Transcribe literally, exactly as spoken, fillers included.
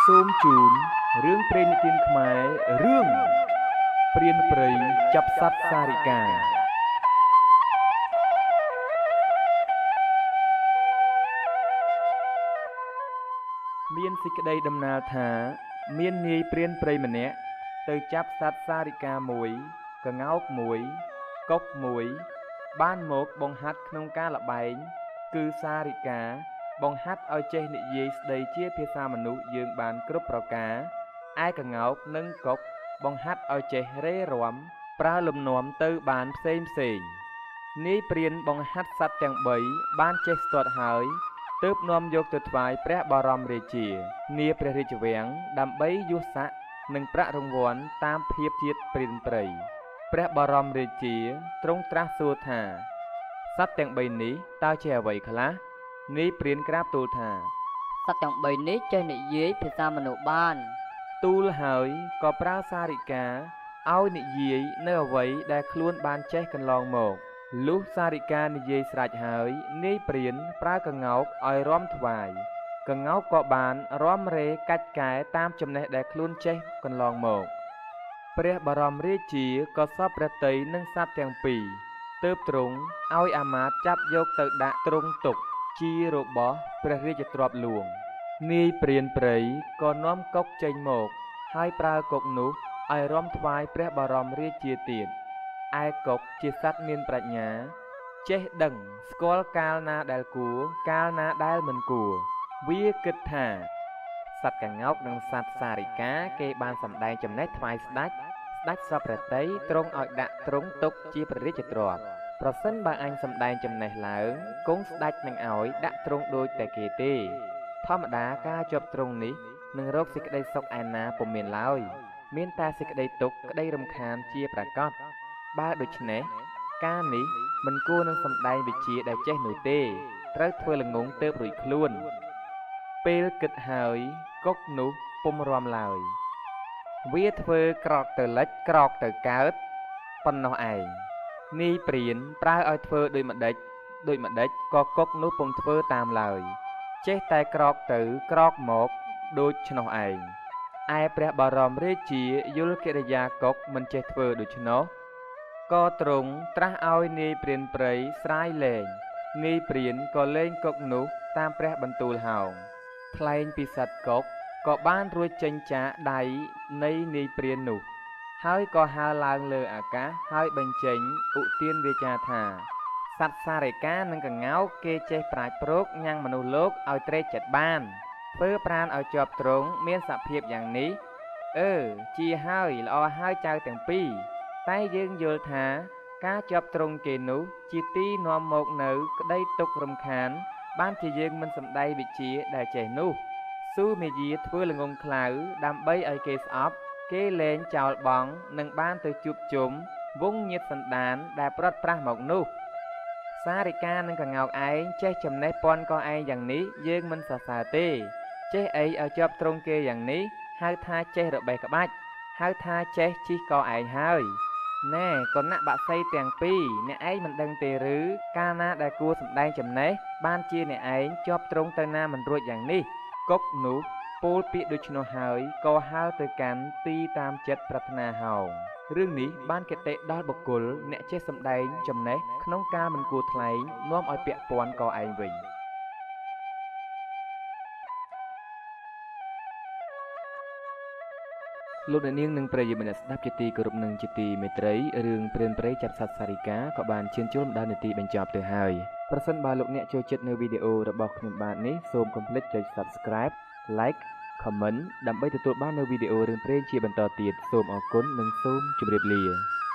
សូមជូនរឿងព្រេងនិទានខ្មែររឿងព្រានព្រៃចាប់សត្វសារិកាមានសេចក្តីដំណាលថាមាននាយព្រានព្រៃម្នាក់ទៅចាប់សត្វសារិកាមួយកង្កោកមួយកុកមួយបានមកបង្ហាត់ក្នុងការល្បែងគឺសារិកាបង្ហាត់ឲ្យចេះនិយាយស្ដីជាភាសាមនុស្សយើងបានគ្រប់ប្រការឯកង្កោកនិងកុកបង្ហាត់ឲ្យចេះរេរាំប្រើលំនាំទៅបានផ្សេងផ្សេងនាយព្រានបង្ហាត់សត្វទាំងបីបានចេះស្ទាត់ហើយទើបនាំយកទៅថ្វាយព្រះបរមរាជានាព្រះរាជវាំងដើម្បីយុស័ក្តិនិងប្រាក់រង្វាន់តាមភាពជាតិព្រានព្រៃព្រះបរមរាជាទ្រង់ត្រាស់សួរថាសត្វទាំងបីនេះតើជាអ្វីខ្លះនាយព្រានក្រាបទូលថាសត្វទាំងបីនេះចេះនិយាយភាសាមនុស្សបានទូលហើយក៏ប្រើសារិកាឲ្យនិយាយនៅអ្វីដែលខ្លួនបានចេះកន្លងមកលុះសារិកានិយាយស្រេចហើយនាយព្រានប្រើកង្កោកឲ្យរាំថ្វាយកង្កោកក៏បានរាំរេកាច់កែតាមចំណេះដែលខ្លួនចេះកន្លងមកព្រះបរមរាជាក៏សពព្រះតីនឹងសត្វទាំងពីរទើបទ្រង់ឲ្យអាមាត្យចាប់យកទៅដាក់ទ្រង់ទុកជារបស់ព្រះរាជទ្រព្យលួងនាយព្រានព្រៃក៏នាំកុកចេញមកហើយប្រើកុកនោះឲ្យរាំថ្វាយព្រះបរមរាជាទៀតឯកុកជាសត្វមានប្រាជ្ញាចេះដឹងស្គាល់កាលណាដែលគួរកាលណាដែលមិនគួរវាគិតថាសត្វកង្កោកនិងសត្វសារិកាគេបានសម្ដែងចំណេះថ្វាយស្ដេចស្ដេចសពព្រះតីទ្រង់ឲ្យដាក់ទ្រង់ទុកជាព្រះរាជទ្រព្យប្រសិនបើអញសម្ដែងចំណេះឡើងគង់ស្ដេចនឹងឲ្យដាក់ទ្រង់ដូចតែគេទេធម្មតាការជាប់ទ្រង់នេះនឹងរកសេចក្តីសុខឯណាពុំមានឡើយមានតែសេចក្តីទុក្ខក្តីរំខានជាប្រកបបើដូច្នេះការនេះមិនគួរនឹងសម្ដែងវិជ្ជាដែលចេះនោះទេត្រូវធ្វើល្ងងទើបរួចខ្លួនពេលគិតហើយកុកនោះពុំរាំឡើយវាធ្វើក្រោកទៅលិចក្រោកទៅកើតប៉ុណ្ណោះឯងនាយព្រានប្រើឲ្យធ្វើដូចម្ដេចដូចម្ដេចក៏កុកនោះពុំធ្វើតាមឡើយចេះតែក្រោកទៅក្រោកមកដូចឆ្នោះឯងឯព្រះបរមរាជាយល់កិរិយាកុកមិនចេះធ្វើដូច្នោះក៏ទ្រង់ត្រាស់ឲ្យនាយព្រានព្រៃស្រាយលែងនាយព្រានក៏លែងកុកនោះតាមព្រះបន្ទូលហោងថ្លែងពីសត្វកុកក៏បានរួចចេញចាកដៃនៃនាយព្រាននោះហើយក៏ហើរឡើងលើអាកាសហើយបញ្ចេញឧទានវាចាថាសត្វសារិកានិងកង្កោកគេចេះប្រាជ្ញប្រោកញ៉ាំងមនុស្សលោកឲ្យត្រេកចិត្តបានធ្វើប្រាណឲ្យជាប់ទ្រង់មានសភាពយ៉ាងនេះអឺជាហើយល្អហើយចៅទាំងពីរតែយើងយល់ថាការជាប់ទ្រង់គេនោះជាទីនាំមកនៅក្តីទុក្ខរំខានបានជាយើងមិនសម្ដែងវិជ្ជាដែលចេះនោះស៊ូមេយាធ្វើល្ងងខ្លៅដើម្បីឲ្យគេស្អប់គេលែងចោលបង់នឹងបានទៅជួបជុំវងញាតសន្តានដែលប្រត់ប្រាស់មកនោះសារិកានិងកង្កោកឯងចេះចំណេះពាន់ក៏ឯងយ៉ាងនេះយើងមិនសរសើរទេចេះអីឲ្យជាប់ទ្រង់គេយ៉ាងនេះហៅថាចេះរបេះក្បាច់ហៅថាចេះជិះក៏ឯងហើយណែកូនណាក់បាក់សីទាំងពីរអ្នកឯងមិនដឹងទេឬកាលណាដែលគួរសម្ដែងចំណេះបានជាអ្នកឯងជាប់ទ្រង់ទៅណាមិនរួចយ៉ាងនេះកុកនោះពោលពាក្យដូច្នោះហើយក៏ហើរទៅកាន់ទីតាមចិត្តប្រាថ្នាហោងរឿងនេះបានគតិដល់បុគ្គលអ្នកចេះសម្ដែងចំណេះក្នុងការមិនគួរថ្លែងនាំឲ្យពាក់ព័ន្ធក៏ឯងវិញលោកអ្នកនាងនិងប្រិយមិត្តអ្នកស្ដាប់ជាទីគោរពនិងជាទីមេត្រីរឿងព្រានព្រៃចាប់សត្វសារិកាក៏បានឈានចូលដល់នាទីបញ្ចប់ទៅហើយប្រសិនបើលោកអ្នកចូលចិត្តនៅវីដេអូរបស់ខ្ញុំបាទនេះសូមកុំភ្លេចចុច Subscribe Like Comment ដើម្បីទទួលបាននូវវីដេអូរឿងព្រេងជាបន្តទៀតសូមអរគុណនិងសូមជម្រាបលា